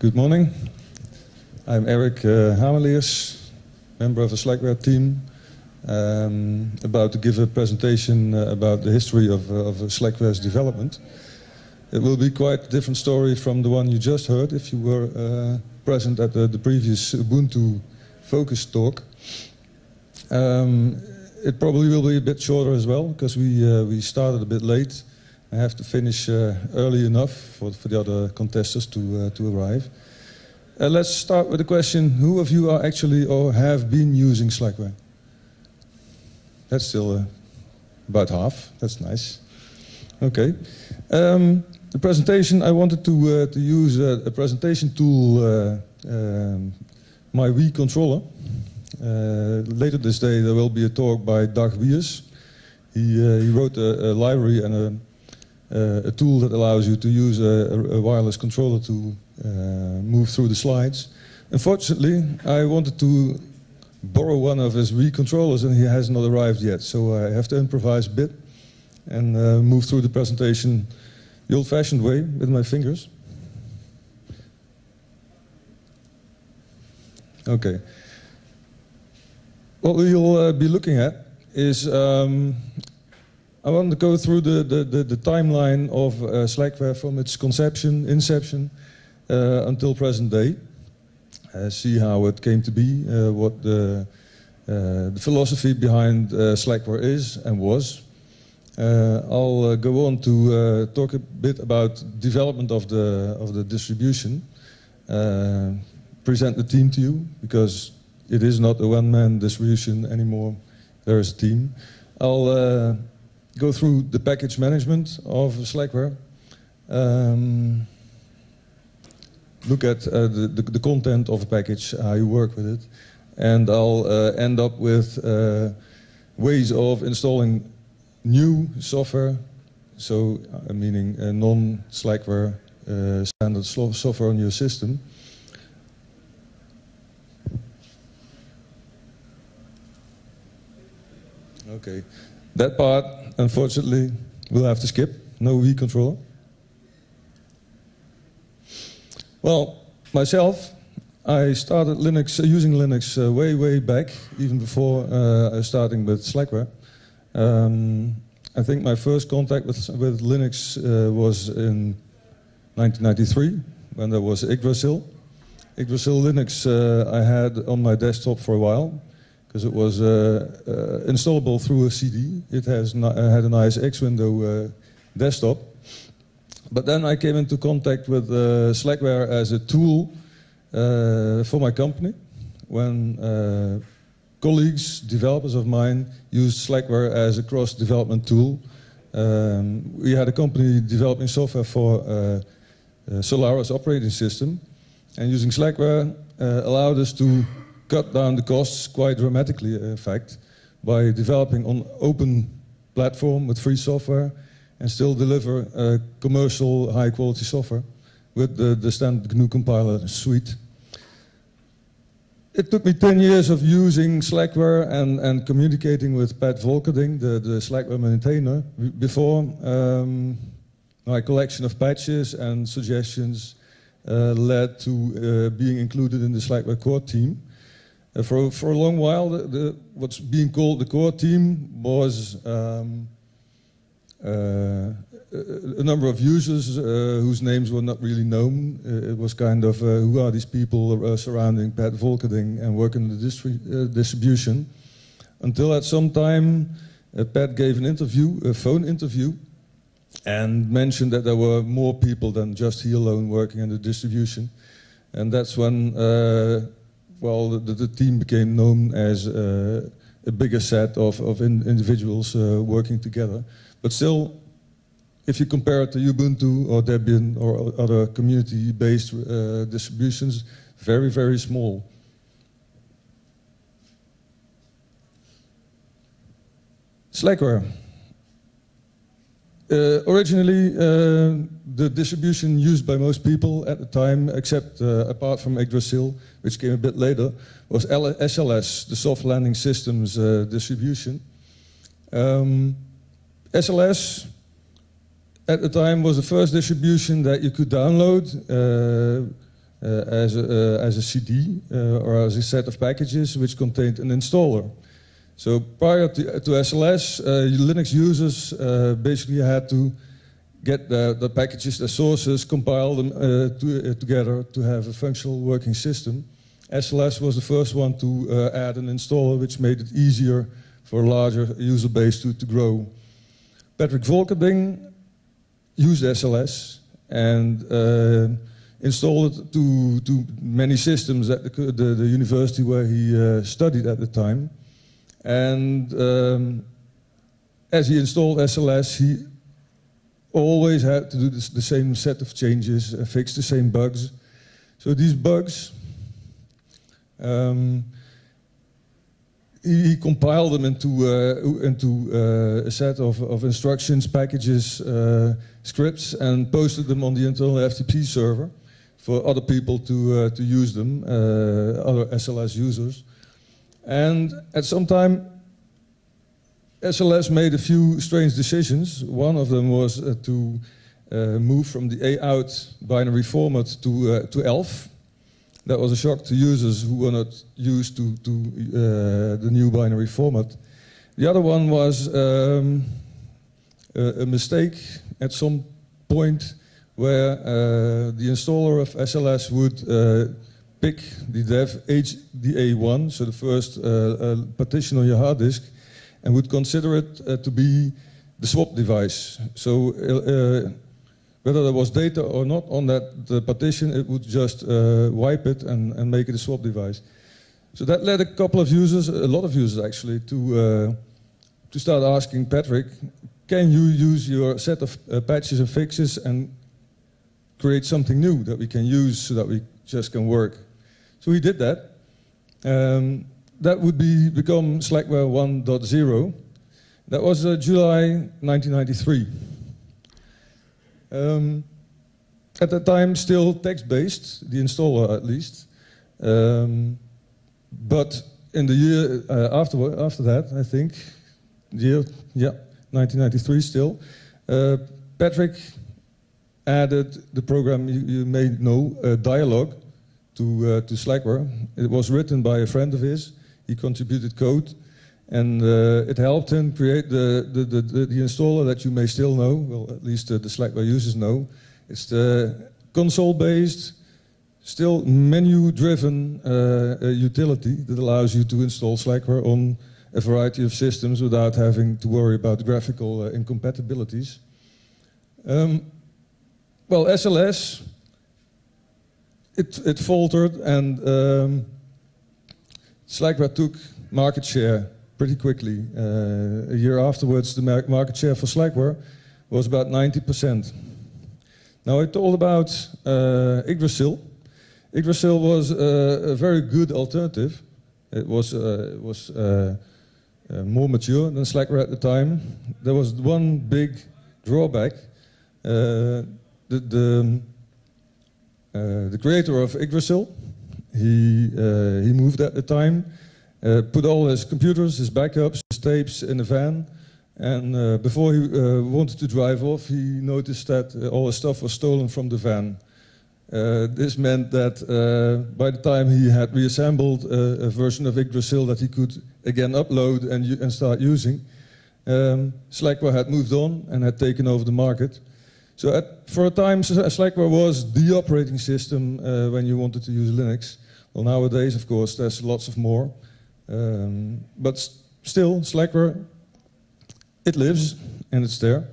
Good morning. I'm Eric Hameliers, member of the Slackware team, about to give a presentation about the history of Slackware's development. It will be quite a different story from the one you just heard if you were present at the previous Ubuntu focus talk. It probably will be a bit shorter as well, because we started a bit late. I have to finish early enough for the other contestants to arrive. Let's start with the question, who of you are actually or have been using Slackware? That's still about half. That's nice. Okay. The presentation, I wanted to use a presentation tool, my Wii controller. Later this day there will be a talk by Dag Wiers. He wrote a library and a tool that allows you to use a wireless controller to move through the slides. Unfortunately, I wanted to borrow one of his Wii controllers and he has not arrived yet, so I have to improvise a bit and move through the presentation the old-fashioned way with my fingers. Okay. What we'll be looking at is I want to go through the timeline of Slackware from its inception, until present day. See how it came to be, what the philosophy behind Slackware is and was. I'll go on to talk a bit about development of the distribution, present the team to you, because it is not a one-man distribution anymore. There is a team. I'll go through the package management of Slackware, look at the content of a package, how you work with it, and I'll end up with ways of installing new software, so meaning non-Slackware standard software on your system. Okay, that part, unfortunately, we'll have to skip. No Wii controller. Well, myself, I started using Linux way back, even before starting with Slackware. I think my first contact with Linux was in 1993, when there was Yggdrasil. Yggdrasil Linux I had on my desktop for a while, because it was installable through a CD. It had a nice X window desktop. But then I came into contact with Slackware as a tool for my company, when colleagues, developers of mine, used Slackware as a cross-development tool. We had a company developing software for Solaris operating system, and using Slackware allowed us to cut down the costs quite dramatically, in fact, by developing on open platform with free software and still deliver commercial high-quality software with the standard GNU compiler suite. It took me 10 years of using Slackware and communicating with Pat Volkerding, the Slackware maintainer, before my collection of patches and suggestions led to being included in the Slackware core team. For a long while, what's being called the core team was a number of users whose names were not really known. It was kind of, who are these people surrounding Pat Volkerding and working in the distribution? Until at some time, Pat gave an interview, a phone interview, and mentioned that there were more people than just he alone working in the distribution. And that's when well, the team became known as a bigger set of individuals working together. But still, if you compare it to Ubuntu or Debian or other community-based distributions, very, very small. Slackware. Originally, the distribution used by most people at the time, except apart from Yggdrasil, which came a bit later, was SLS, the Soft Landing Systems distribution. SLS, at the time, was the first distribution that you could download as a CD or as a set of packages which contained an installer. So prior to SLS, Linux users basically had to get the packages, the sources, compile them together to have a functional working system. SLS was the first one to add an installer, which made it easier for a larger user base to grow. Patrick Volkerding used SLS and installed it to many systems at the university where he studied at the time. And as he installed SLS, he always had to do the same set of changes, fix the same bugs. So these bugs, he compiled them into a set of instructions, packages, scripts, and posted them on the internal FTP server for other people to use them, other SLS users. And at some time, SLS made a few strange decisions. One of them was to move from the A-out binary format to ELF. That was a shock to users who were not used to the new binary format. The other one was a mistake at some point where the installer of SLS would pick the dev HDA1, so the first partition on your hard disk, and would consider it to be the swap device. So whether there was data or not on that partition, it would just wipe it and make it a swap device. So that led a couple of users, a lot of users actually, to start asking Patrick, can you use your set of patches and fixes and create something new that we can use so that we just can work? So he did that. That would become Slackware 1.0. That was July 1993. At that time, still text-based, the installer at least. But in the year after that, I think, 1993 still, Patrick added the program you may know, Dialog, to Slackware. It was written by a friend of his. He contributed code, and it helped him create the installer that you may still know. Well, at least the Slackware users know. It's the console-based, still menu-driven utility that allows you to install Slackware on a variety of systems without having to worry about graphical incompatibilities. Well, SLS, it faltered, and Slackware took market share pretty quickly. A year afterwards, the market share for Slackware was about 90%. Now I told about Yggdrasil. Yggdrasil was a very good alternative. It was more mature than Slackware at the time. There was one big drawback. The creator of Yggdrasil, he moved at the time, put all his computers, his backups, his tapes in a van, and before he wanted to drive off, he noticed that all his stuff was stolen from the van. This meant that by the time he had reassembled a version of Yggdrasil that he could again upload and start using, Slackware had moved on and had taken over the market. So for a time, Slackware was the operating system when you wanted to use Linux. Well, nowadays, of course, there's lots of more. But still, Slackware, it lives and it's there.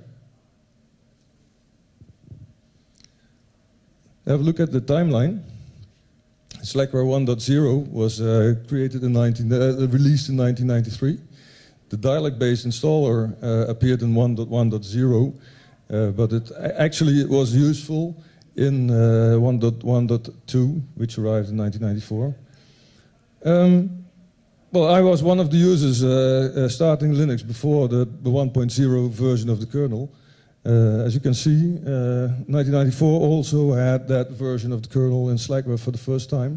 Have a look at the timeline. Slackware 1.0 was released in 1993. The dialog-based installer appeared in 1.1.0. But it was useful in 1.1.2, which arrived in 1994. Well, I was one of the users starting Linux before the 1.0 version of the kernel. As you can see, 1994 also had that version of the kernel in Slackware for the first time.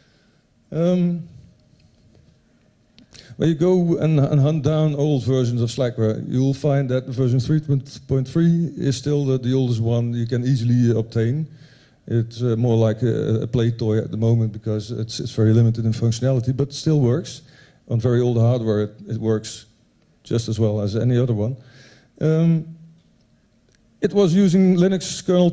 When you go and hunt down old versions of Slackware, you'll find that version 3.3 is still the oldest one you can easily obtain. It's more like a play toy at the moment because it's very limited in functionality, but still works. On very old hardware, it works just as well as any other one. It was using Linux kernel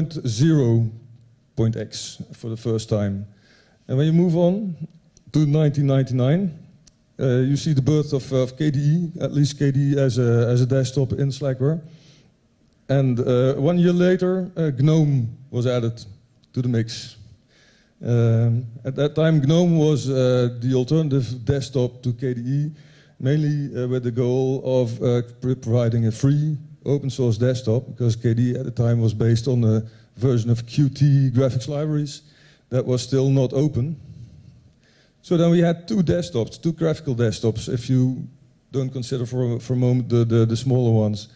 2.0.x for the first time. And when you move on to 1999, you see the birth of KDE, at least KDE as a desktop in Slackware. And 1 year later, GNOME was added to the mix. At that time, GNOME was the alternative desktop to KDE, mainly with the goal of providing a free open source desktop, because KDE at the time was based on a version of Qt graphics libraries that was still not open. So then we had two desktops, two graphical desktops, if you don't consider for a moment the smaller ones.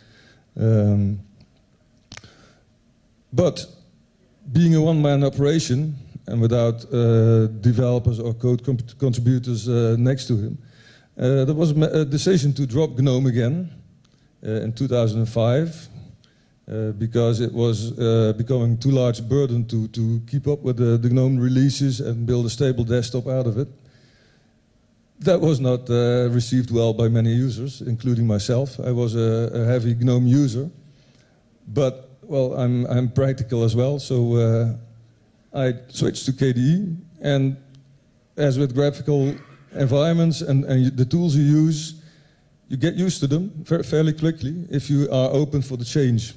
But being a one-man operation and without developers or code contributors next to him, there was a decision to drop GNOME again in 2005 because it was becoming too large a burden to keep up with the GNOME releases and build a stable desktop out of it. That was not received well by many users, including myself. I was a heavy GNOME user, but well, I'm practical as well, so I switched to KDE, and as with graphical environments and the tools you use, you get used to them fairly quickly if you are open for the change.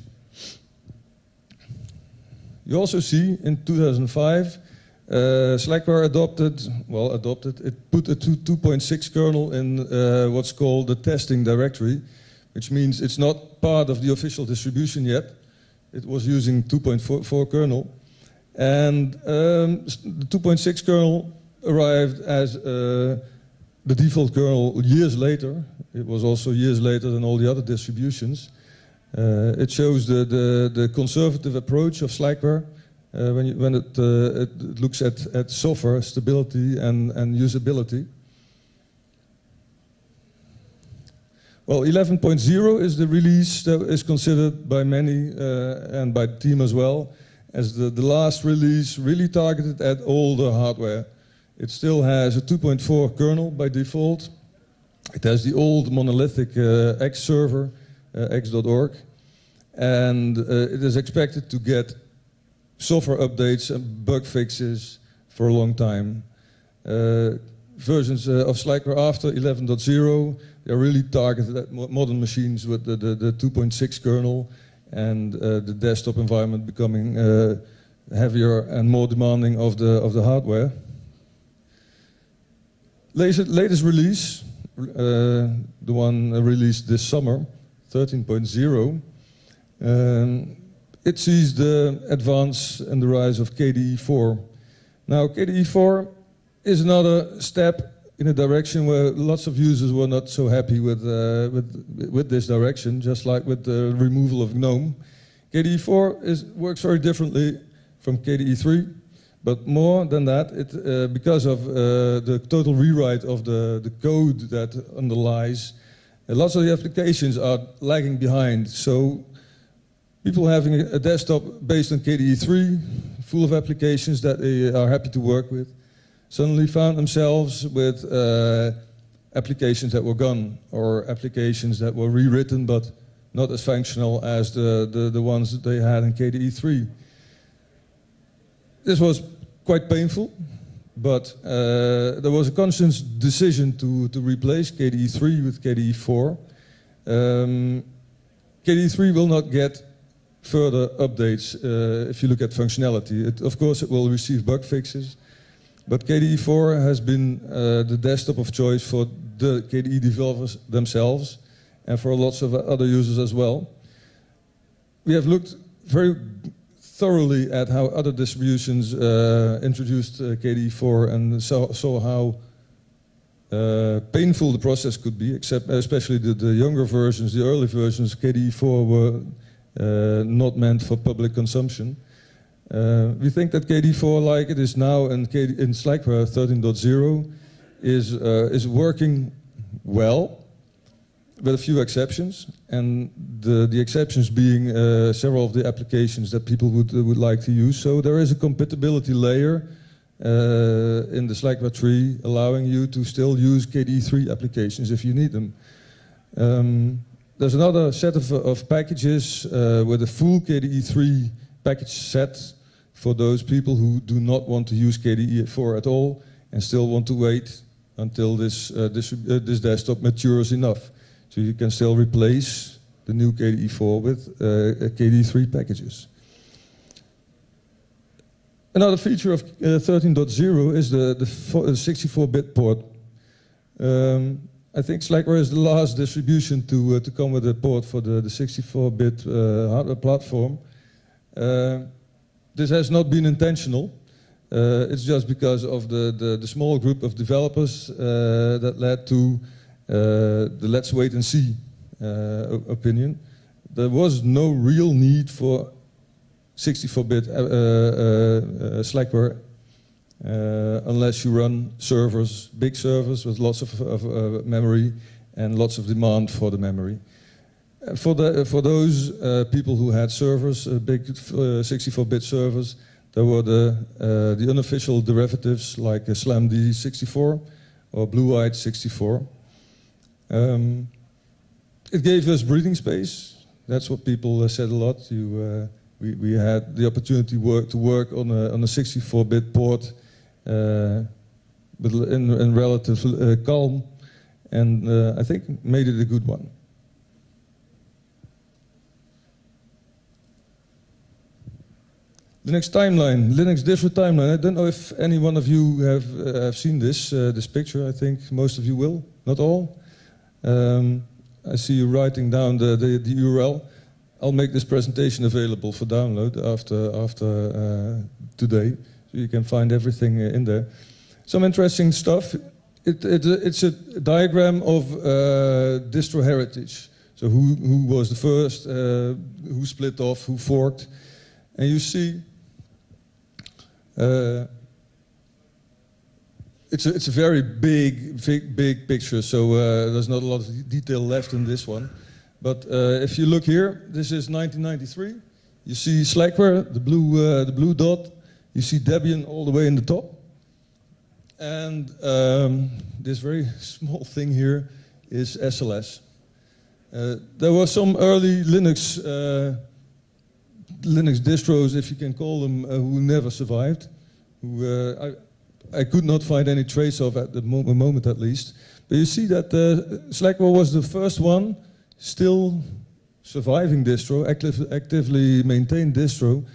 You also see in 2005, Slackware it put a 2.6 kernel in what's called the testing directory, which means it's not part of the official distribution yet. It was using 2.4 kernel. And the 2.6 kernel arrived as the default kernel years later. It was also years later than all the other distributions. It shows the conservative approach of Slackware when it looks at software stability and usability. Well, 11.0 is the release that is considered by many and by the team as well as the last release really targeted at older hardware. It still has a 2.4 kernel by default. It has the old monolithic X server, x.org, and it is expected to get software updates and bug fixes for a long time. Versions of Slackware after 11.0, they're really targeted at modern machines with the 2.6 kernel and the desktop environment becoming heavier and more demanding of the hardware. Latest release, the one released this summer, 13.0, it sees the advance and the rise of KDE 4. Now, KDE 4 is another step in a direction where lots of users were not so happy with this direction, just like with the removal of GNOME. KDE 4 works very differently from KDE 3, but more than that, because of the total rewrite of the code that underlies, lots of the applications are lagging behind. So people having a desktop based on KDE 3, full of applications that they are happy to work with, suddenly found themselves with applications that were gone or applications that were rewritten but not as functional as the ones that they had in KDE 3. This was quite painful, but there was a conscious decision to replace KDE 3 with KDE 4. KDE 3 will not get further updates if you look at functionality. Of course, it will receive bug fixes, but KDE 4 has been the desktop of choice for the KDE developers themselves and for lots of other users as well. We have looked very thoroughly at how other distributions introduced KDE 4 and saw how painful the process could be, especially the younger versions, the early versions of KDE 4 were not meant for public consumption. We think that KDE 4, like it is now in Slackware 13.0, is working well. with a few exceptions, and the exceptions being several of the applications that people would like to use. So there is a compatibility layer in the Slackware tree, allowing you to still use KDE3 applications if you need them. There's another set of packages with a full KDE3 package set for those people who do not want to use KDE4 at all and still want to wait until this desktop matures enough. So you can still replace the new KDE4 with KDE3 packages. Another feature of 13.0 is the 64-bit port. I think Slackware is the last distribution to come with a port for the 64-bit hardware platform. This has not been intentional. It's just because of the small group of developers that led to the let's wait and see opinion. There was no real need for 64-bit Slackware unless you run servers, big servers with lots of memory and lots of demand for the memory. For those people who had servers, big 64-bit servers, there were the unofficial derivatives like SlamD 64 or Blue-eyed 64. It gave us breathing space. That's what people said a lot. We had the opportunity to work on a 64-bit port in relative calm, and I think made it a good one. Linux timeline, Linux distro timeline. I don't know if any one of you have seen this picture. I think most of you will, not all. I see you writing down the URL. I'll make this presentation available for download after today, so you can find everything in there. Some interesting stuff. It's a diagram of distro heritage. So who was the first, who split off, who forked, and you see it's a very big picture. So there's not a lot of detail left in this one. But if you look here, this is 1993. You see Slackware, the blue dot. You see Debian all the way in the top. And this very small thing here is SLS. There were some early Linux distros, if you can call them, who never survived. Who I could not find any trace of at the moment, at least. But you see that Slackware was the first one still surviving distro, actively maintained distro.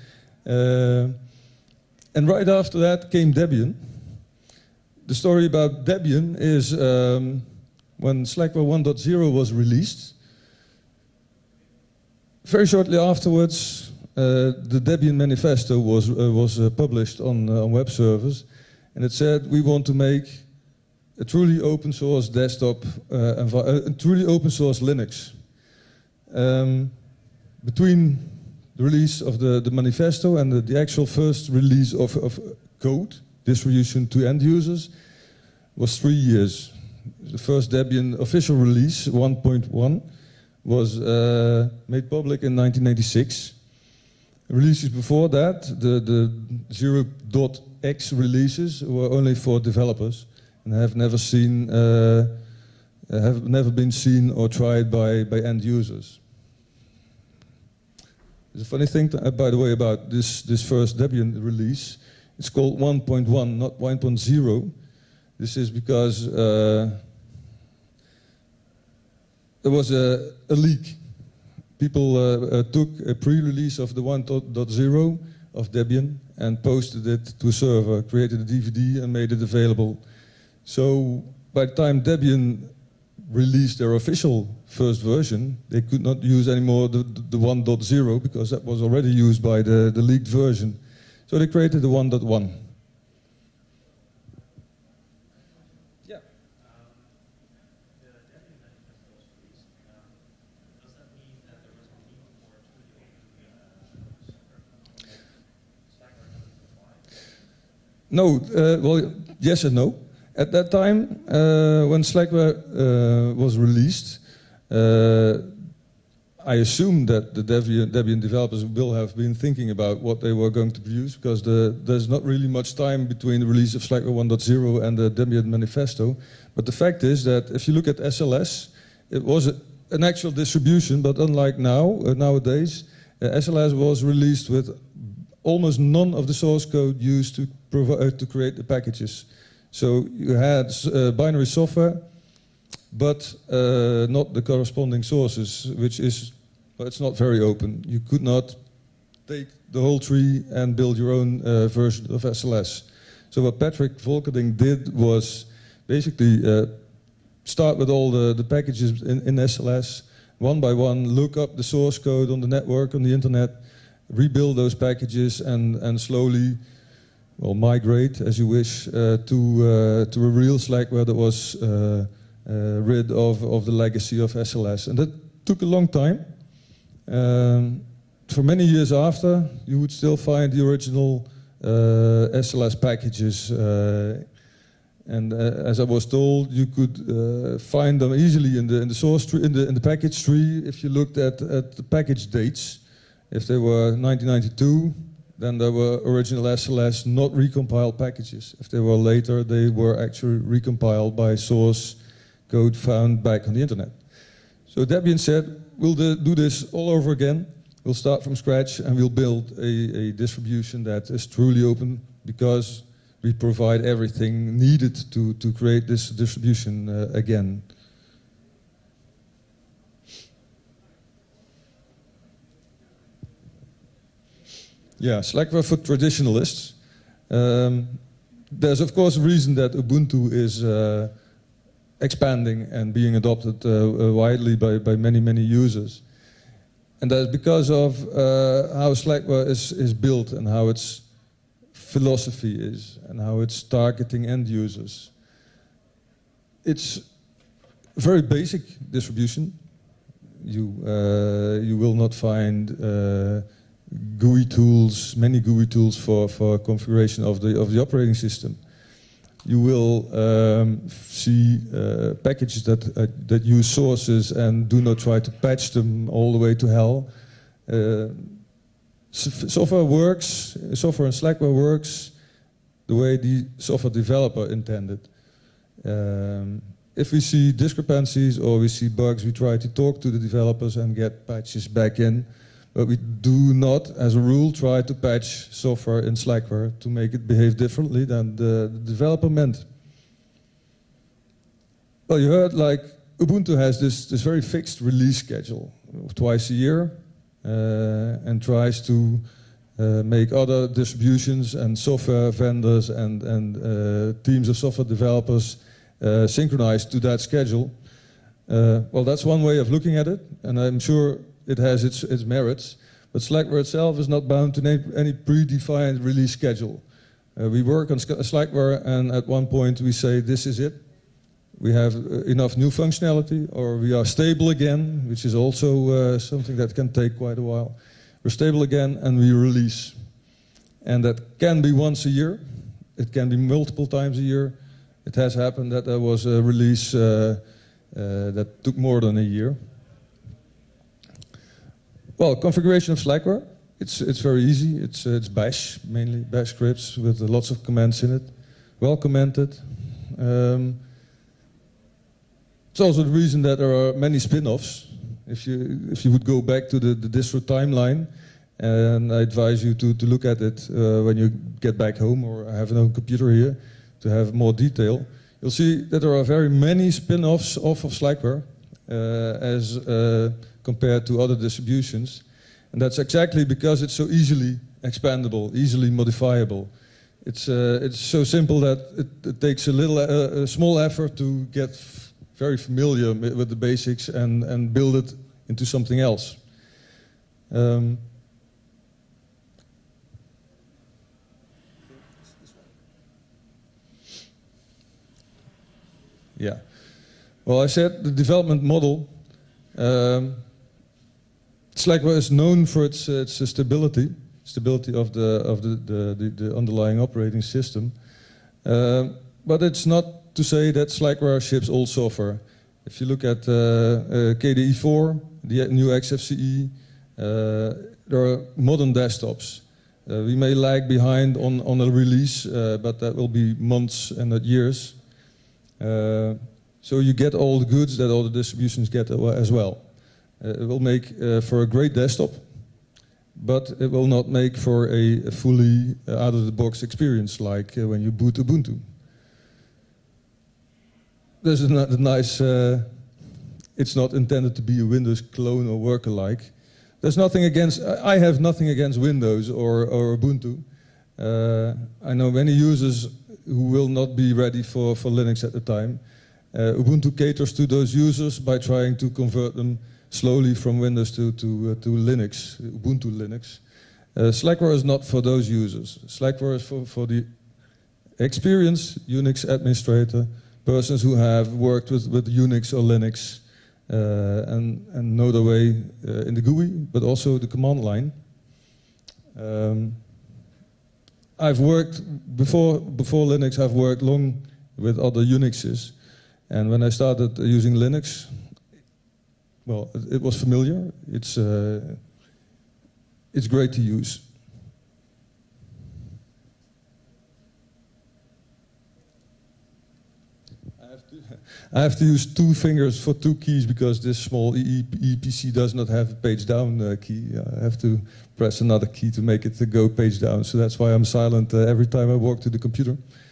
And right after that came Debian. The story about Debian is when Slackware 1.0 was released, very shortly afterwards, the Debian manifesto was published on web servers, and it said we want to make a truly open source desktop, truly open source Linux. Between the release of the manifesto and the actual first release of code, distribution to end users, was 3 years. The first Debian official release, 1.1, was made public in 1996. Releases before that, the 0.x releases, were only for developers and have never been seen or tried by end users. There's a funny thing, by the way, about this first Debian release. It's called 1.1, not 1.0. This is because there was a leak. People took a pre-release of the 1.0 of Debian and posted it to a server, created a DVD and made it available. So by the time Debian released their official first version, they could not use anymore the 1.0 because that was already used by the leaked version. So they created the 1.1. Yeah. The Debian manifesto was released. Does that mean that there was a need for truly open Slackware doesn't No, well, yes and no. At that time, when Slackware was released, I assume that the Debian developers will have been thinking about what they were going to produce, because there's not really much time between the release of Slackware 1.0 and the Debian manifesto. But the fact is that if you look at SLS, it was an actual distribution, but unlike nowadays, SLS was released with almost none of the source code used to create the packages. So you had binary software, but not the corresponding sources, which is, well, it's not very open. You could not take the whole tree and build your own version of SLS. So what Patrick Volkerding did was basically start with all the packages in SLS, one by one, look up the source code on the network, on the internet, rebuild those packages, and slowly, well, migrate, as you wish, to a real Slackware that was rid of the legacy of SLS. And that took a long time. For many years after, you would still find the original SLS packages. And as I was told, you could find them easily in the source tree, in the package tree, if you looked at the package dates. If they were 1992, then there were original SLS not recompiled packages. If they were later, they were actually recompiled by source code found back on the internet. So that being said, we'll do this all over again. We'll start from scratch and we'll build a distribution that is truly open, because we provide everything needed to create this distribution again. Yeah, Slackware for traditionalists. There's of course a reason that Ubuntu is expanding and being adopted widely by many users. And that's because of how Slackware is built and how its philosophy is and how it's targeting end users. It's a very basic distribution. You will not find GUI tools, many GUI tools for configuration of the operating system. You will see packages that use sources and do not try to patch them all the way to hell. Software in Slackware works the way the software developer intended. If we see discrepancies or we see bugs, we try to talk to the developers and get patches back in. But we do not, as a rule, try to patch software in Slackware to make it behave differently than the developer meant. Well, you heard, like, Ubuntu has this very fixed release schedule, twice a year, and tries to make other distributions and software vendors and teams of software developers synchronize to that schedule. Well, that's one way of looking at it, and I'm sure it has its merits, but Slackware itself is not bound to any predefined release schedule. We work on Slackware, and at one point we say, this is it. We have enough new functionality, or we are stable again, which is also something that can take quite a while. We're stable again, and we release. And that can be once a year. It can be multiple times a year. It has happened that there was a release that took more than a year. Well, configuration of Slackware, it's very easy. It's Bash, mainly Bash scripts with lots of commands in it. Well commented. It's also the reason that there are many spin-offs. If you would go back to the distro timeline, and I advise you to look at it when you get back home or have a computer here to have more detail, you'll see that there are very many spin-offs off of Slackware as compared to other distributions. And that's exactly because it's so easily expandable, easily modifiable. It's so simple that it takes a small effort to get very familiar with the basics and build it into something else. Yeah. Well, I said the development model. Slackware is known for its stability of the underlying operating system. But it's not to say that Slackware ships all software. If you look at KDE 4, the new XFCE, there are modern desktops. We may lag behind on a release, but that will be months and not years. So you get all the goods that all the distributions get as well. It will make for a great desktop, but it will not make for a fully out-of-the-box experience like when you boot Ubuntu. There's a nice, it's not intended to be a Windows clone or work-alike. There's nothing against, I have nothing against Windows or Ubuntu. I know many users who will not be ready for Linux at the time. Ubuntu caters to those users by trying to convert them slowly from Windows to Linux, Ubuntu Linux. Slackware is not for those users. Slackware is for the experienced Unix administrator, persons who have worked with Unix or Linux and know the way in the GUI, but also the command line. I've worked, before Linux, I've worked long with other Unixes. And when I started using Linux, well, it was familiar. It's great to use. I have to use 2 fingers for 2 keys because this small EPC does not have a page down key. I have to press another key to make it go page down. So that's why I'm silent every time I walk to the computer.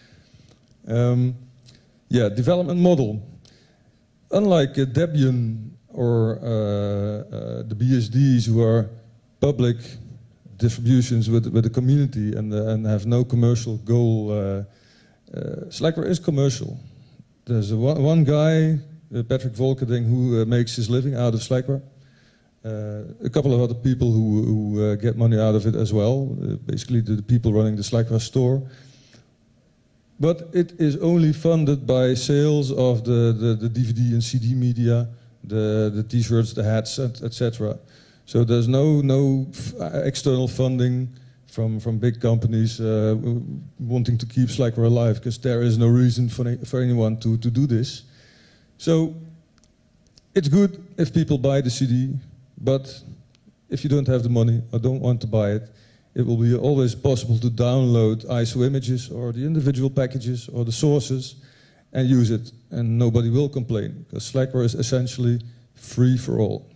Yeah, development model. Unlike Debian or the BSDs, who are public distributions with the community and have no commercial goal, Slackware is commercial. There's one guy, Patrick Volkerding, who makes his living out of Slackware. A couple of other people who get money out of it as well, basically the people running the Slackware store. But it is only funded by sales of the DVD and CD media, the T-shirts, the hats, etc. So there's no external funding from big companies wanting to keep Slackware alive, because there is no reason for anyone to do this. So it's good if people buy the CD, but if you don't have the money or don't want to buy it, it will be always possible to download ISO images or the individual packages or the sources and use it, and nobody will complain, because Slackware is essentially free for all.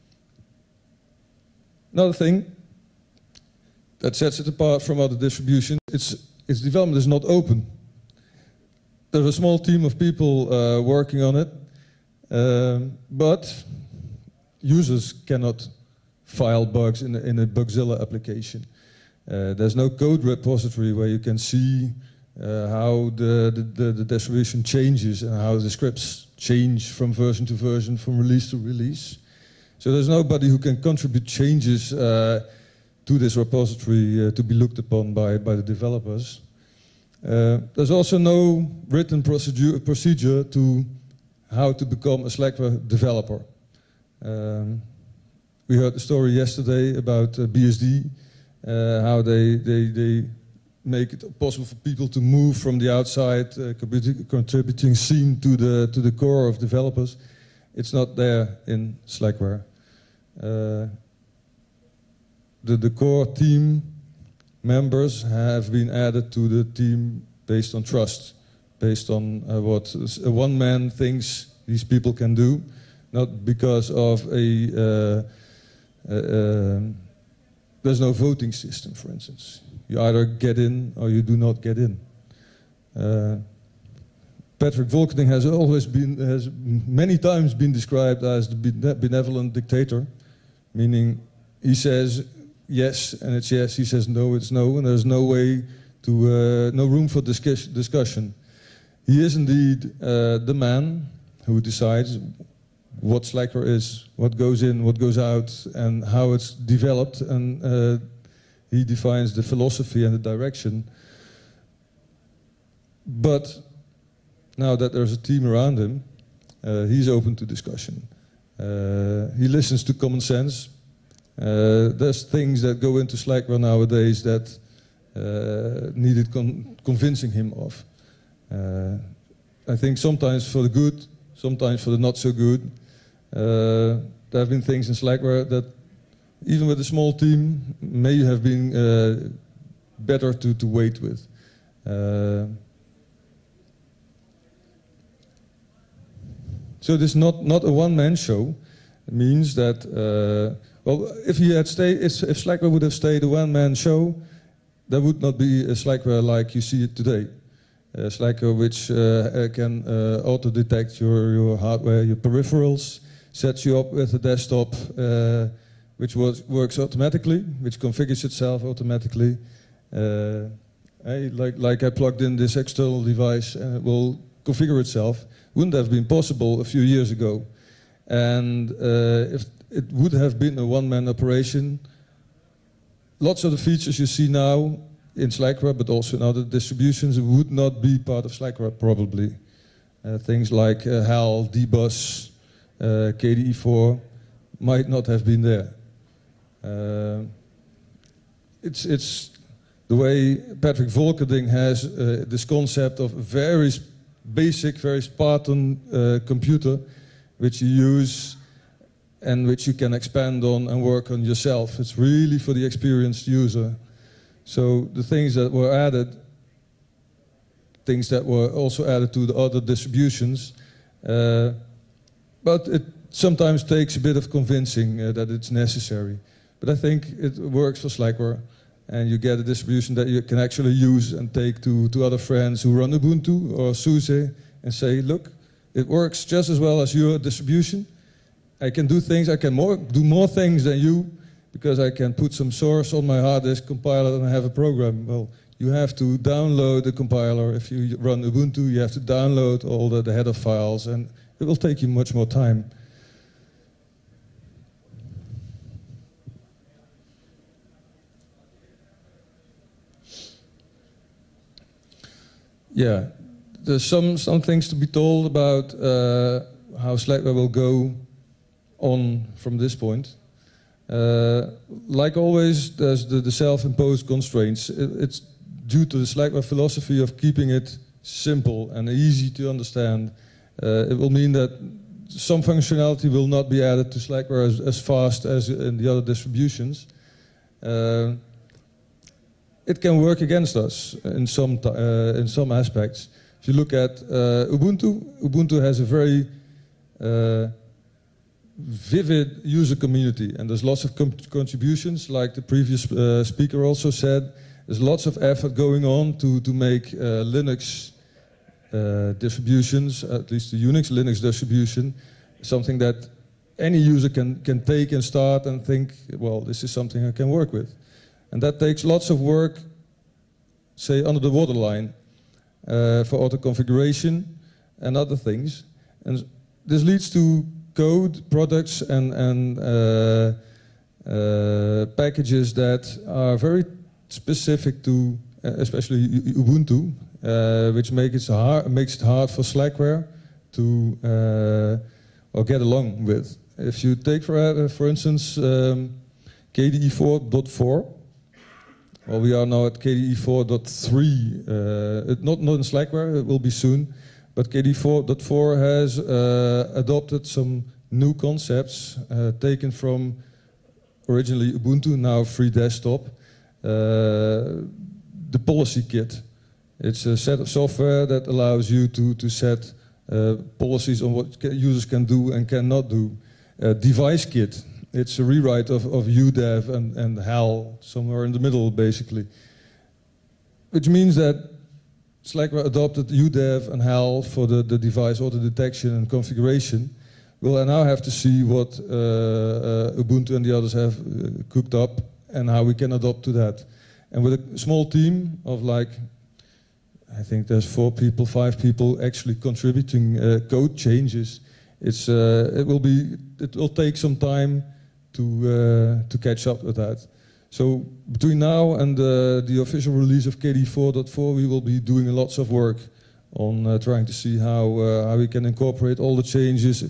Another thing that sets it apart from other distributions, its development is not open. There's a small team of people working on it, but users cannot file bugs in a Bugzilla application. There's no code repository where you can see how the distribution changes and how the scripts change from version to version, from release to release. So there's nobody who can contribute changes to this repository to be looked upon by the developers. There's also no written procedure to how to become a Slackware developer. We heard the story yesterday about BSD, how they make it possible for people to move from the outside contributing scene to the core of developers. It's not there in Slackware. The core team members have been added to the team based on trust, based on what one man thinks these people can do, not because of there's no voting system, for instance. You either get in or you do not get in. Patrick Volkerding has many times been described as the benevolent dictator, meaning he says yes and it's yes, he says no, it's no, and there's no way to, no room for discussion. He is indeed the man who decides what Slackware is, what goes in, what goes out, and how it's developed, and he defines the philosophy and the direction. But now that there's a team around him, he's open to discussion. He listens to common sense. There's things that go into Slackware nowadays that needed convincing him of. I think sometimes for the good, sometimes for the not so good. There have been things in Slackware that, even with a small team, may have been better to wait with. So this is not a one-man show. It means that, well, if Slackware would have stayed a one-man show, there would not be a Slackware like you see it today. Slackware which can auto-detect your hardware, your peripherals, sets you up with a desktop which works automatically, which configures itself automatically. Like I plugged in this external device and it will configure itself. Wouldn't have been possible a few years ago. And if it would have been a one-man operation, lots of the features you see now in Slackware, but also in other distributions, would not be part of Slackware probably. Things like HAL, dbus, KDE4 might not have been there. It's the way Patrick Volkerding has this concept of a very basic, very Spartan computer, which you use and which you can expand on and work on yourself. It's really for the experienced user. So the things that were added, things that were also added to the other distributions, but it sometimes takes a bit of convincing that it's necessary. But I think it works for Slackware, and you get a distribution that you can actually use and take to other friends who run Ubuntu or SUSE and say, look, it works just as well as your distribution. I can do things, I can do more things than you, because I can put some source on my hard disk, compile it, and have a program. Well, you have to download the compiler. If you run Ubuntu, you have to download all the header files, and it will take you much more time. Yeah, there's some things to be told about how Slackware will go on from this point. Like always, there's the self-imposed constraints. It's due to the Slackware philosophy of keeping it simple and easy to understand. It will mean that some functionality will not be added to Slackware as fast as in the other distributions. It can work against us in some aspects. If you look at Ubuntu has a very vivid user community, and there's lots of contributions, like the previous speaker also said. There's lots of effort going on to make Linux distributions, at least the Linux distribution, something that any user can take and start and think, well, this is something I can work with. And that takes lots of work, say, under the waterline, for auto-configuration and other things. And this leads to code, products, and packages that are very specific to, especially Ubuntu, which makes it hard for Slackware to get along with. If you take, for instance, KDE 4.4, well, we are now at KDE 4.3, not in Slackware, it will be soon, but KDE 4.4 has adopted some new concepts taken from originally Ubuntu, now Free Desktop. The policy kit. It's a set of software that allows you to set policies on what users can do and cannot do. Device kit. It's a rewrite of UDEV and HAL, somewhere in the middle, basically. Which means that Slackware adopted UDEV and HAL for the device auto detection and configuration. We'll now have to see what Ubuntu and the others have cooked up and how we can adopt to that. And with a small team of like, I think there's 4 people, 5 people actually contributing code changes. It will take some time to catch up with that. So between now and the official release of KDE 4.4, we will be doing lots of work on trying to see how we can incorporate all the changes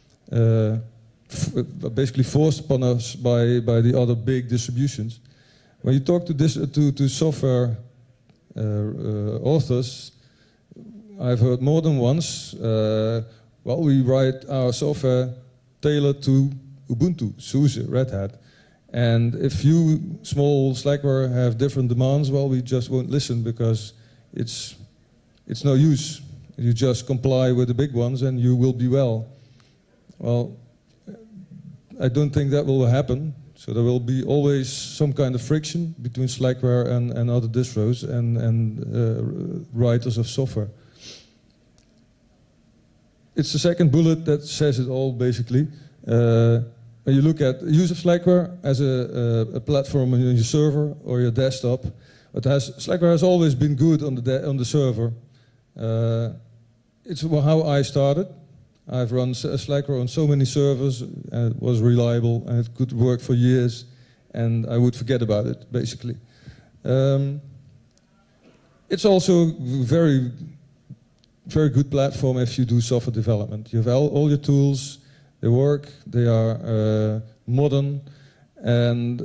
basically forced upon us by the other big distributions. When you talk to software authors, I've heard more than once, Well, we write our software tailored to Ubuntu, SUSE, Red Hat. And if you small Slackware have different demands, well, we just won't listen because it's no use. You just comply with the big ones and you will be well. Well, I don't think that will happen. So there will be always some kind of friction between Slackware and other distros and writers of software. It's the second bullet that says it all, basically. When you look at use of Slackware as a platform on your server or your desktop, Slackware has always been good on the server. It's how I started. I've run Slackware on so many servers, and it was reliable, and it could work for years, and I would forget about it, basically. It's also very, very good platform if you do software development. You have all your tools, they work, they are modern, and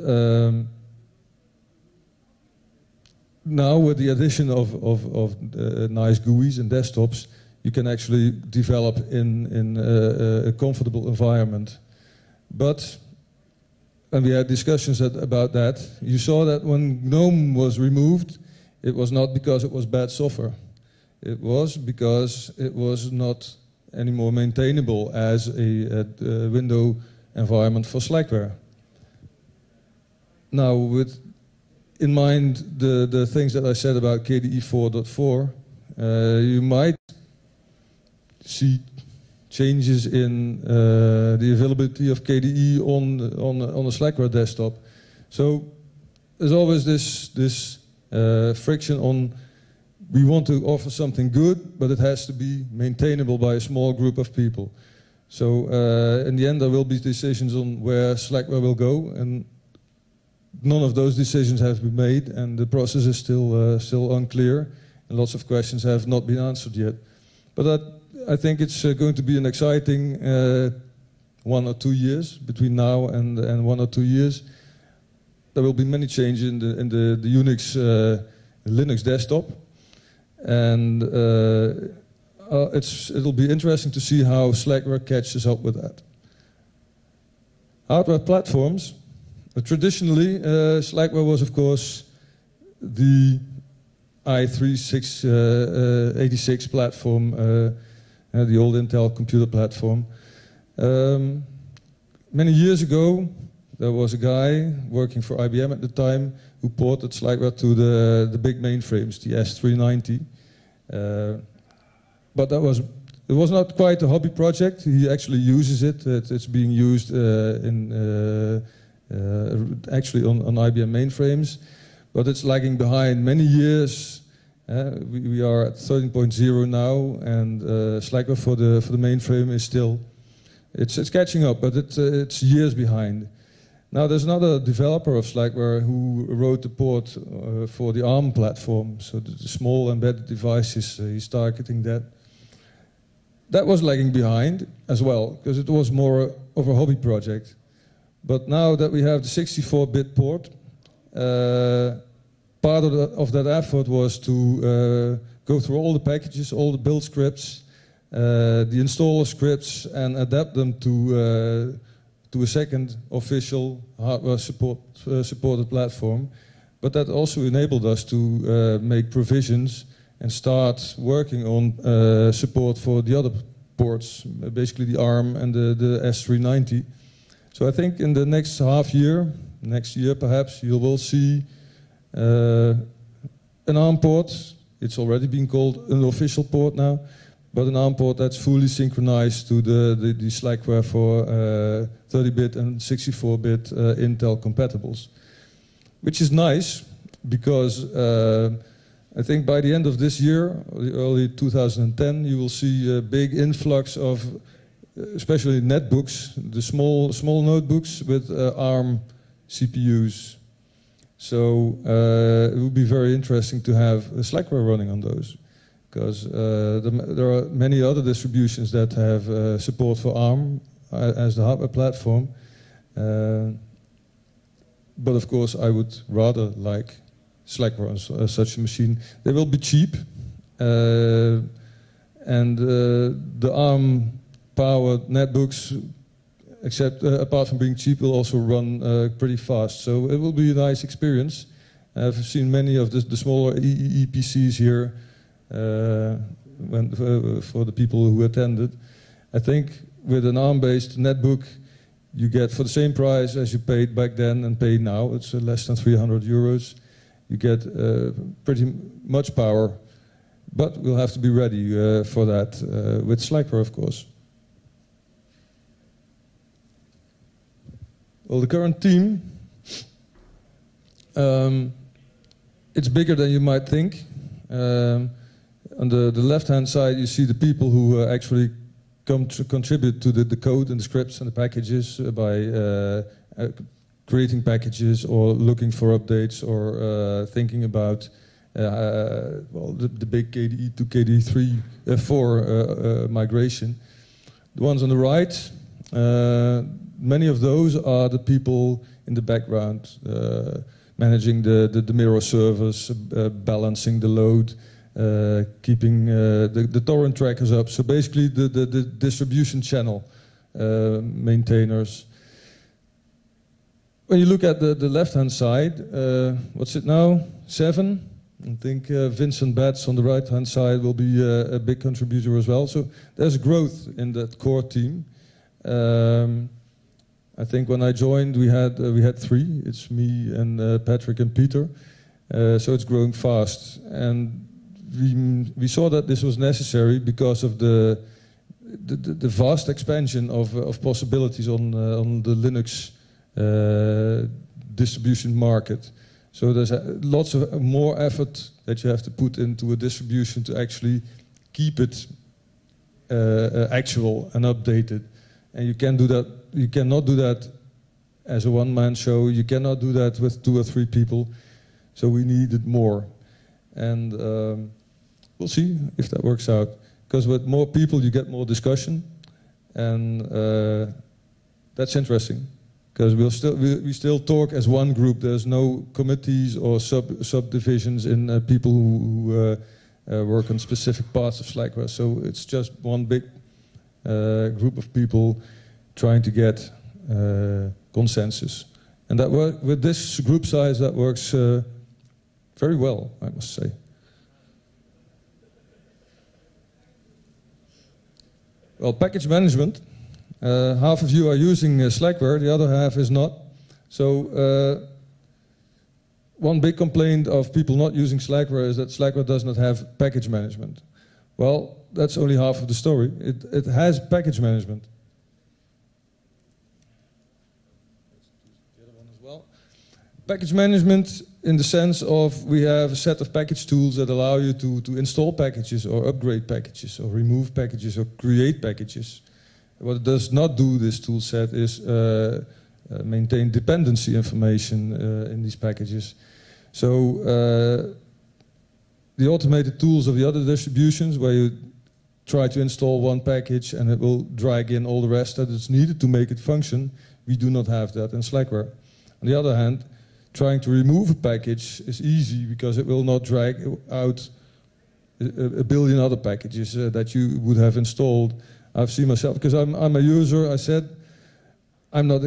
now with the addition of nice GUIs and desktops, you can actually develop in a comfortable environment. But when we had discussions about that, you saw that when GNOME was removed, it was not because it was bad software. It was because it was not anymore maintainable as a window environment for Slackware. Now, with in mind the things that I said about KDE 4.4, you might see changes in the availability of KDE on a Slackware desktop. So there's always this friction on, we want to offer something good, but it has to be maintainable by a small group of people. So in the end there will be decisions on where Slackware will go, and none of those decisions have been made, and the process is still unclear, and lots of questions have not been answered yet. But I think it's going to be an exciting 1 or 2 years. Between now and 1 or 2 years, there will be many changes in the Unix Linux desktop, and it'll be interesting to see how Slackware catches up with that. Hardware platforms. Traditionally, Slackware was, of course, the i386 platform, the old Intel computer platform. Many years ago, there was a guy working for IBM at the time who ported Slackware to the big mainframes, the S390. But it was not quite a hobby project. He actually uses it. It's being used actually on IBM mainframes, but it's lagging behind many years. We are at 13.0 now, and Slackware for the mainframe is still it's catching up, but it's years behind. Now there's another developer of Slackware who wrote the port for the ARM platform, so the small embedded devices. He's targeting that. That was lagging behind as well, because it was more of a hobby project. But now that we have the 64-bit port, part of that effort was to go through all the packages, all the build scripts, the installer scripts, and adapt them to a second official hardware supported platform. But that also enabled us to make provisions and start working on support for the other ports, basically the ARM and the S390. So I think in the next half year, next year perhaps, you will see an ARM port. It's already been called an official port now, but an ARM port that's fully synchronized to the Slackware for 30-bit and 64-bit Intel compatibles. Which is nice, because I think by the end of this year, early 2010, you will see a big influx of especially netbooks, the small notebooks with ARM CPUs. So it would be very interesting to have a Slackware running on those, because there are many other distributions that have support for ARM as the hardware platform. But of course, I would rather like Slackware on such a machine. They will be cheap, and the ARM powered netbooks, except apart from being cheap, will also run pretty fast. So it will be a nice experience. I've seen many of the smaller EE PCs here for the people who attended. I think with an ARM-based netbook, you get for the same price as you paid back then and pay now. It's less than 300 euros. You get pretty much power, but we'll have to be ready for that with Slackware, of course. Well, the current team, it's bigger than you might think. On the left-hand side, you see the people who actually come to contribute to the code and the scripts and the packages by creating packages or looking for updates or thinking about well, the big KDE to KDE 4 migration. The ones on the right, many of those are the people in the background managing the mirror servers, balancing the load, keeping the torrent trackers up. So basically the distribution channel maintainers. When you look at the left-hand side, what's it now? 7? I think Vincent Batts on the right-hand side will be a big contributor as well. So there's growth in that core team. I think when I joined, we had 3. It's me and Patrick and Peter. So it's growing fast, and we saw that this was necessary because of the vast expansion of possibilities on the Linux distribution market. So there's lots of more effort that you have to put into a distribution to actually keep it actual and updated. And you can do that. You cannot do that as a one-man show. You cannot do that with 2 or 3 people. So we needed more, and we'll see if that works out. Because with more people, you get more discussion, and that's interesting. Because we still talk as one group. There's no committees or subdivisions in people who work on specific parts of Slackware. So it's just one big group of people trying to get consensus. And that with this group size, that works very well, I must say. Well, package management. Half of you are using Slackware, the other half is not. So one big complaint of people not using Slackware is that Slackware does not have package management. Well, that's only half of the story. It has package management. The other one as well. Package management in the sense of we have a set of package tools that allow you to install packages or upgrade packages or remove packages or create packages. What it does not do, this tool set, is maintain dependency information in these packages. So the automated tools of the other distributions, where you try to install one package and it will drag in all the rest that is needed to make it function, we do not have that in Slackware. On the other hand, trying to remove a package is easy because it will not drag out a billion other packages that you would have installed. I've seen myself, because I'm a user, I said, I'm not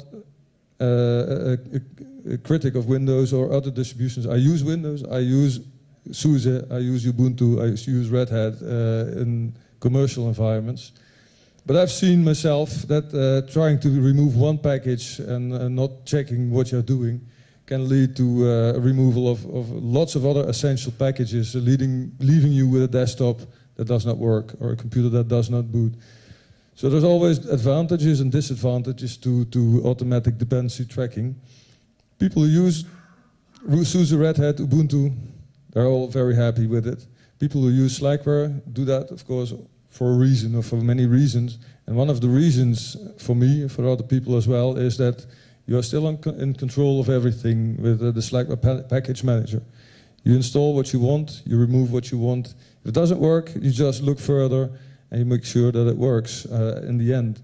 a critic of Windows or other distributions. I use Windows, I use SUSE, I use Ubuntu, I use Red Hat in commercial environments. But I've seen myself that trying to remove one package and not checking what you're doing can lead to a removal of lots of other essential packages, leaving you with a desktop that does not work or a computer that does not boot. So there's always advantages and disadvantages to automatic dependency tracking. People who use SUSE, Red Hat, Ubuntu, they're all very happy with it. People who use Slackware do that, of course, for a reason or for many reasons. And one of the reasons for me and for other people as well is that you are still in control of everything with the Slackware package manager. You install what you want, you remove what you want. If it doesn't work, you just look further and you make sure that it works in the end.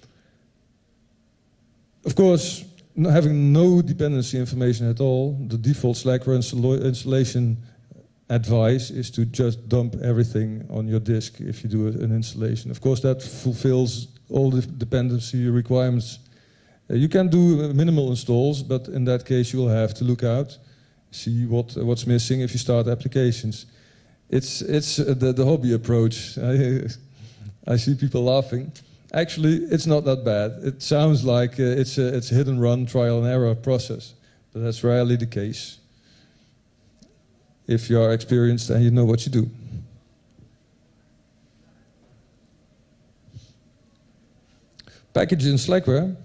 Of course, having no dependency information at all, the default Slackware installation advise is to just dump everything on your disk if you do an installation. Of course, that fulfills all the dependency requirements. You can do minimal installs, but in that case you will have to look out, see what's missing if you start applications. It's the hobby approach. I see people laughing. Actually, it's not that bad. It sounds like it's a hit and run, trial and error process, but that's rarely the case if you are experienced and you know what you do. Packages in Slackware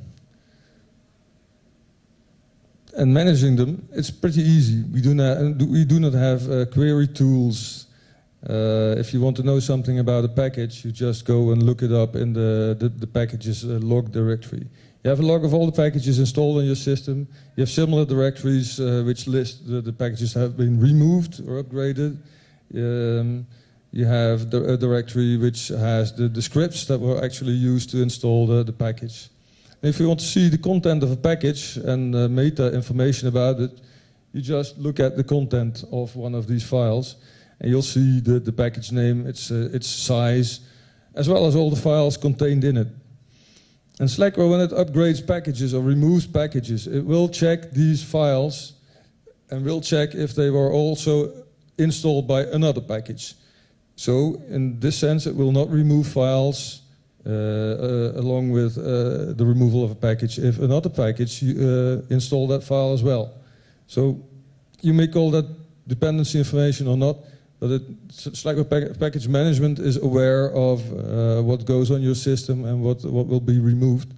and managing them, it's pretty easy. We do not have query tools. If you want to know something about a package, you just go and look it up in the packages log directory. You have a log of all the packages installed on your system. You have similar directories which list the packages have been removed or upgraded. You have a directory which has the scripts that were actually used to install the package. And if you want to see the content of a package and meta information about it, you just look at the content of one of these files, and you'll see the package name, its size, as well as all the files contained in it. And Slackware, when it upgrades packages or removes packages, it will check these files and will check if they were also installed by another package. So, in this sense, it will not remove files along with the removal of a package if another package install that file as well. So, you may call that dependency information or not, but Slackware package management is aware of what goes on your system and what will be removed.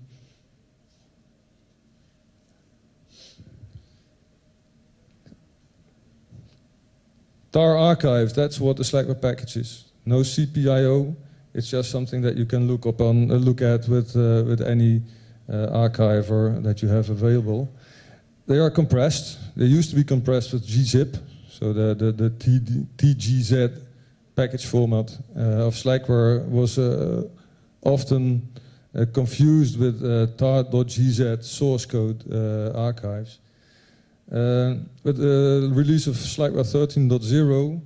tar archive, that's what the Slackware package is. No CPIO, it's just something that you can look at with any archiver that you have available. They are compressed. They used to be compressed with gzip, so the TGZ package format of Slackware was often confused with tar.gz source code archives. With the release of Slackware 13.0,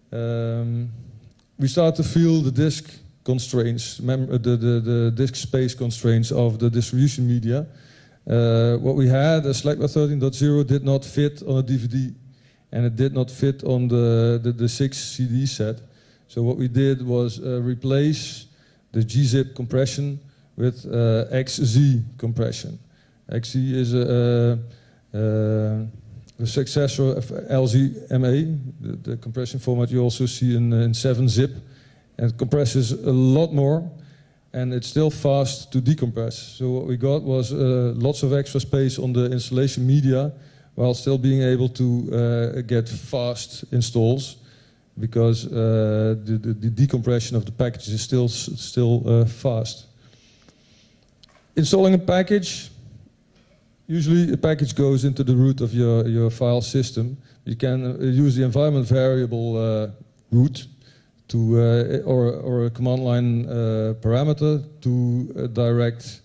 we start to feel the disk constraints, the disk space constraints of the distribution media. What we had as Slackware 13.0 did not fit on a DVD, and it did not fit on the 6 CD set. So what we did was replace the gzip compression with XZ compression. XZ is the successor of LZMA, the compression format you also see in 7-zip. And it compresses a lot more, and it's still fast to decompress. So what we got was lots of extra space on the installation media, while still being able to get fast installs, because the decompression of the package is still fast. Installing a package, usually a package goes into the root of your file system. You can use the environment variable root to, or a command line parameter to direct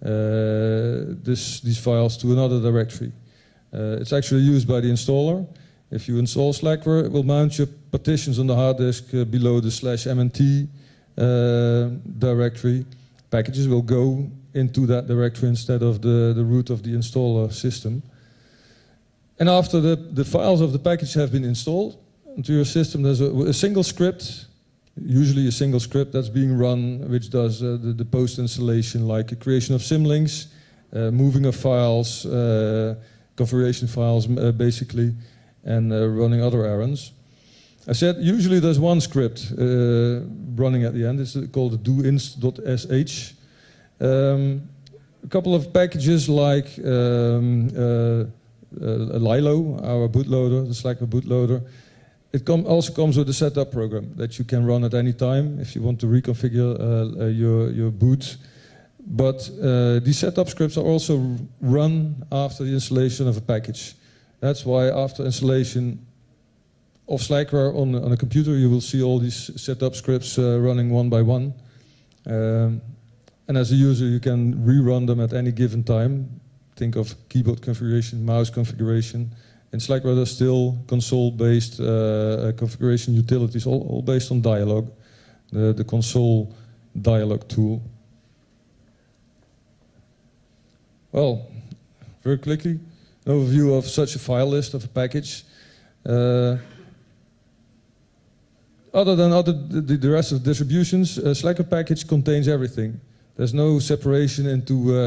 these files to another directory. It's actually used by the installer. If you install Slackware, it will mount your partitions on the hard disk below the /mnt directory. Packages will go into that directory instead of the root of the installer system. And after the files of the package have been installed into your system, there's a single script, usually a single script that's being run, which does the post-installation, like a creation of symlinks, moving of files, configuration files, basically, and running other errands. I said usually there's one script running at the end. It's called doinst.sh. A couple of packages like Lilo, our bootloader, the Slackware bootloader. It also comes with a setup program that you can run at any time if you want to reconfigure your boot. But these setup scripts are also run after the installation of a package. That's why after installation of Slackware on a computer, you will see all these setup scripts running one by one. And as a user, you can rerun them at any given time. Think of keyboard configuration, mouse configuration, In Slackware, there's still console-based configuration utilities, all based on Dialog, the console dialog tool. Well, very quickly, an overview of such a file list of a package. Other than the rest of the distributions, Slackware package contains everything. There's no separation into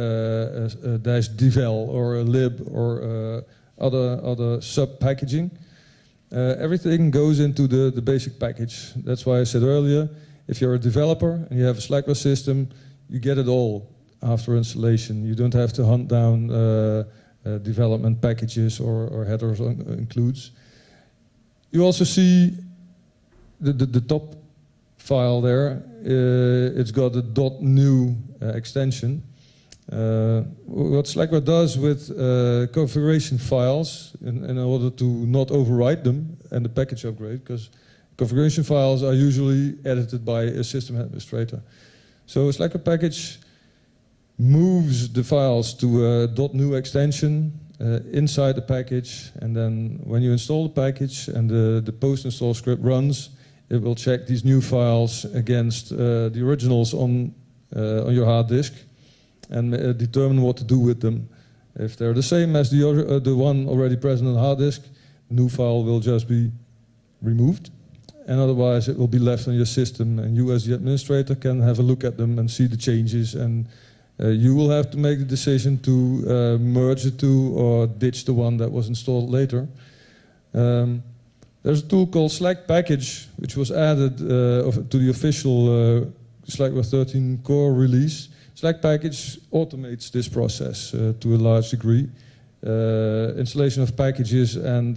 a -devel or a lib or other sub-packaging. Everything goes into the basic package. That's why I said earlier, if you're a developer and you have a Slackware system, you get it all after installation. You don't have to hunt down development packages or headers or includes. You also see the top file there. It's got a .new extension. What Slackware does with configuration files in order to not overwrite them and the package upgrade, because configuration files are usually edited by a system administrator. So Slackware package moves the files to a .new extension inside the package, and then when you install the package and the post-install script runs, it will check these new files against the originals on your hard disk and determine what to do with them. If they're the same as the one already present on the hard disk, the new file will just be removed, and otherwise it will be left on your system, and you as the administrator can have a look at them and see the changes, and you will have to make the decision to merge the two or ditch the one that was installed later. There's a tool called Slack Package, which was added to the official Slackware 13 core release. Slack Package automates this process to a large degree. Installation of packages and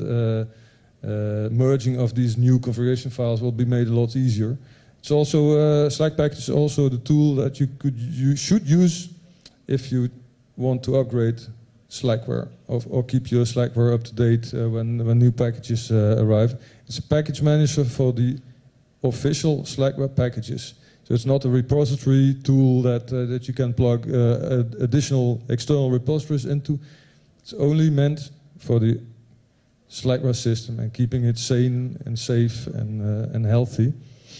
merging of these new configuration files will be made a lot easier. It's also Slack Package is also the tool that you should use if you want to upgrade Slackware or keep your Slackware up to date when new packages arrive. It's a package manager for the official Slackware packages. So it's not a repository tool that you can plug additional external repositories into. It's only meant for the Slackware system and keeping it sane and safe and healthy.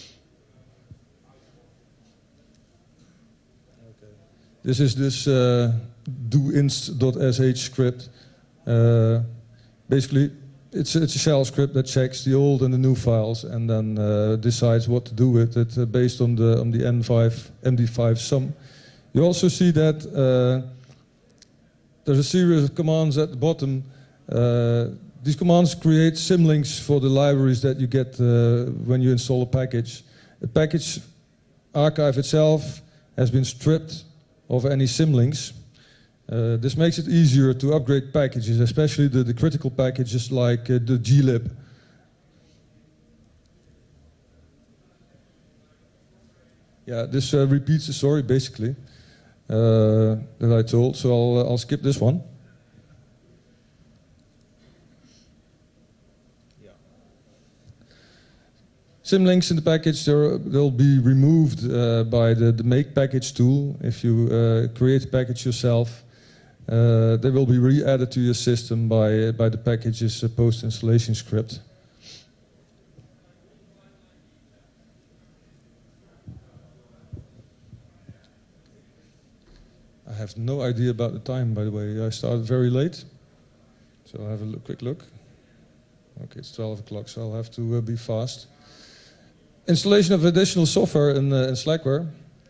This is this doinst.sh script. Basically, it's a shell script that checks the old and the new files and then decides what to do with it based on the MD5 sum. You also see that there's a series of commands at the bottom. These commands create symlinks for the libraries that you get when you install a package. The package archive itself has been stripped of any symlinks. This makes it easier to upgrade packages, especially the critical packages like the glib. Yeah, this repeats the story basically that I told, so I'll skip this one. Symlinks in the package, they'll be removed by the make package tool. If you create a package yourself, they will be re-added to your system by the package's post-installation script. I have no idea about the time, by the way. I started very late, so I'll have a quick look. Okay, it's 12 o'clock, so I'll have to be fast. Installation of additional software in Slackware.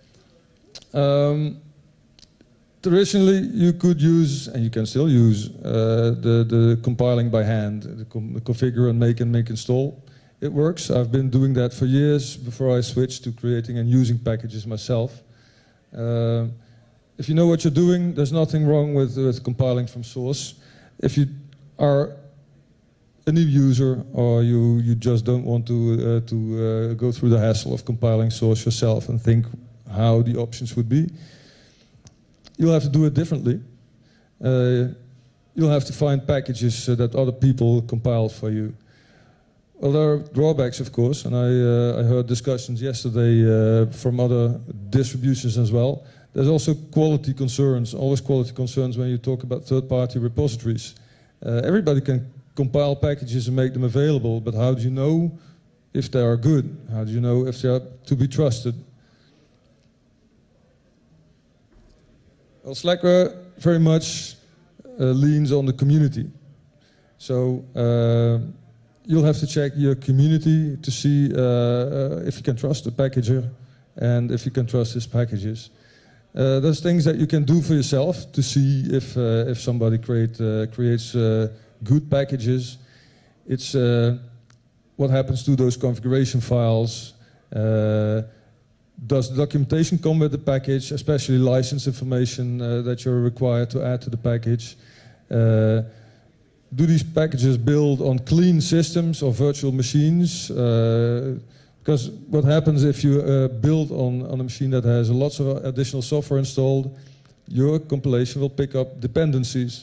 Traditionally, you could use, and you can still use, the compiling by hand, the configure and make install. It works. I've been doing that for years before I switched to creating and using packages myself. If you know what you're doing, there's nothing wrong with compiling from source. If you are a new user or you just don't want to go through the hassle of compiling source yourself and think how the options would be, you'll have to do it differently. You'll have to find packages that other people compiled for you. Well, there are drawbacks, of course, and I heard discussions yesterday from other distributions as well. There's also quality concerns, always quality concerns when you talk about third-party repositories. Everybody can compile packages and make them available, but how do you know if they are good? How do you know if they are to be trusted? Well, Slackware very much leans on the community. So you'll have to check your community to see if you can trust the packager and if you can trust his packages. There's things that you can do for yourself to see if somebody creates good packages. It's what happens to those configuration files. Does the documentation come with the package, especially license information that you're required to add to the package? Do these packages build on clean systems or virtual machines? Because what happens if you build on a machine that has lots of additional software installed, your compilation will pick up dependencies.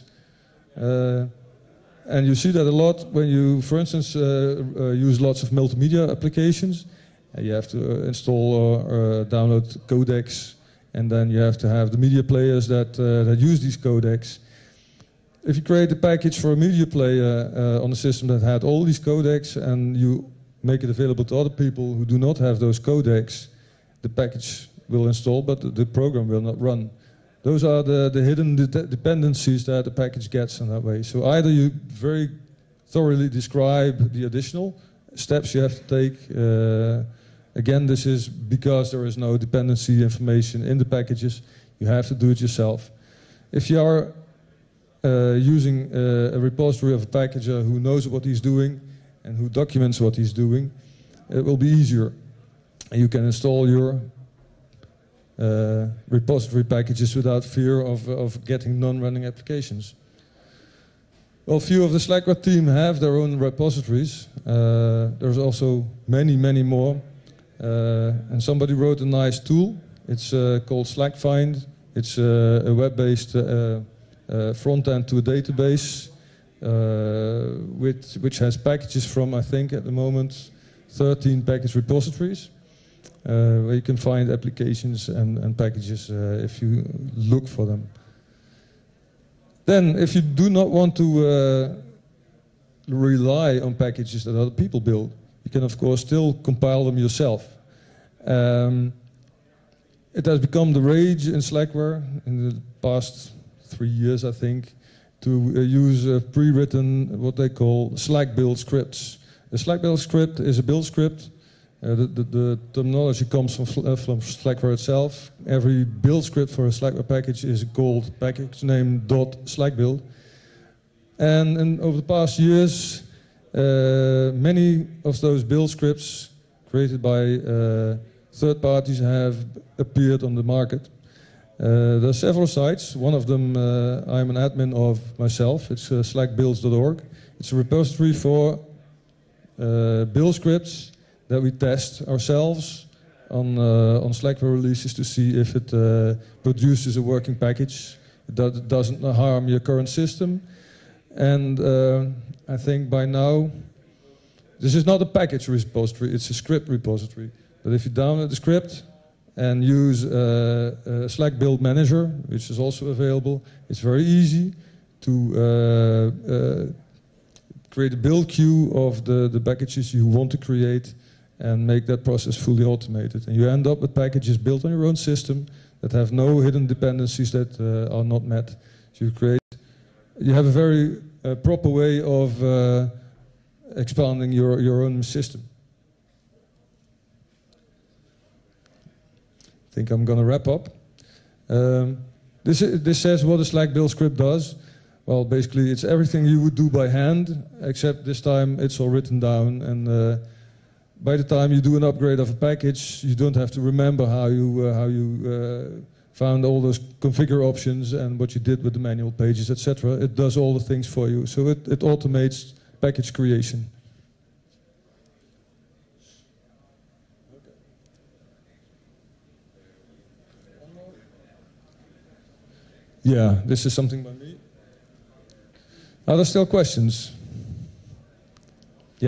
And you see that a lot when you, for instance, use lots of multimedia applications. You have to install or download codecs, and then you have to have the media players that use these codecs. If you create a package for a media player on a system that had all these codecs and you make it available to other people who do not have those codecs, the package will install, but the program will not run. Those are the hidden dependencies that the package gets in that way. So either you very thoroughly describe the additional steps you have to take. Again, this is because there is no dependency information in the packages. You have to do it yourself. If you are using a repository of a packager who knows what he's doing and who documents what he's doing, it will be easier. And you can install your repository packages without fear of getting non-running applications. Well, few of the Slackware team have their own repositories. There's also many, many more. And somebody wrote a nice tool. It's called SlackFind. It's a web-based front end to a database which has packages from, I think, at the moment, 13 package repositories, where you can find applications and packages if you look for them. Then, if you do not want to rely on packages that other people build, you can, of course, still compile them yourself. It has become the rage in Slackware in the past 3 years, I think, to use pre-written, what they call Slack build scripts. A Slack build script is a build script. The terminology comes from Slackware itself. Every build script for a Slackware package is called package name .slackbuild. And over the past years, many of those build scripts created by third parties have appeared on the market. There are several sites. One of them I'm an admin of myself. It's slackbuilds.org. It's a repository for build scripts that we test ourselves on Slackware releases to see if it produces a working package that doesn't harm your current system. And I think by now, this is not a package repository, it's a script repository. But if you download the script and use a Slack Build Manager, which is also available, it's very easy to create a build queue of the packages you want to create and make that process fully automated. And you end up with packages built on your own system that have no hidden dependencies that are not met. So you have a very proper way of expanding your own system. I think I'm going to wrap up. This says what a Slack build script does. Well, basically, it's everything you would do by hand, except this time it's all written down. And by the time you do an upgrade of a package, you don't have to remember how you found all those configure options and what you did with the manual pages, etc. It does all the things for you. So it automates package creation. Yeah, this is something by me. Are there still questions? Yeah.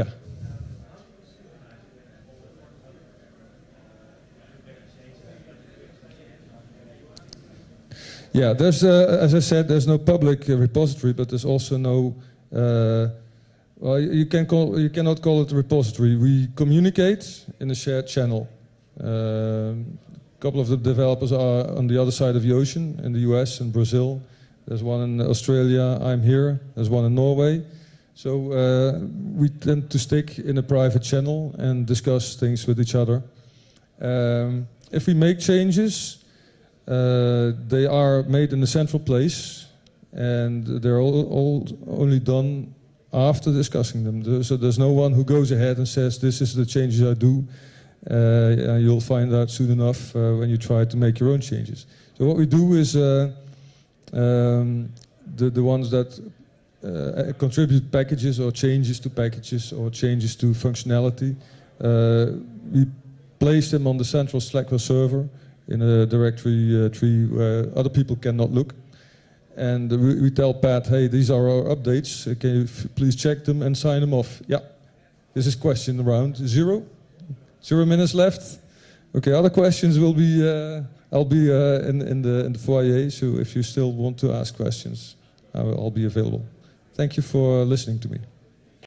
Yeah, there's, as I said, there's no public repository, but there's also no Well, you cannot call it a repository. We communicate in a shared channel. A couple of the developers are on the other side of the ocean, in the US and Brazil. There's one in Australia, I'm here. There's one in Norway. So we tend to stick in a private channel and discuss things with each other. If we make changes, they are made in a central place, and they're all only done after discussing them. So there's no one who goes ahead and says, this is the changes I do. You'll find out soon enough when you try to make your own changes. So what we do is the ones that contribute packages or changes to packages or changes to functionality, we place them on the central Slackware server in a directory tree where other people cannot look. And we tell Pat, hey, these are our updates. Can you please check them and sign them off? Yeah. This is question round 0. 0 minutes left. Okay, other questions will be, I'll be in the foyer, so if you still want to ask questions, I'll be available. Thank you for listening to me.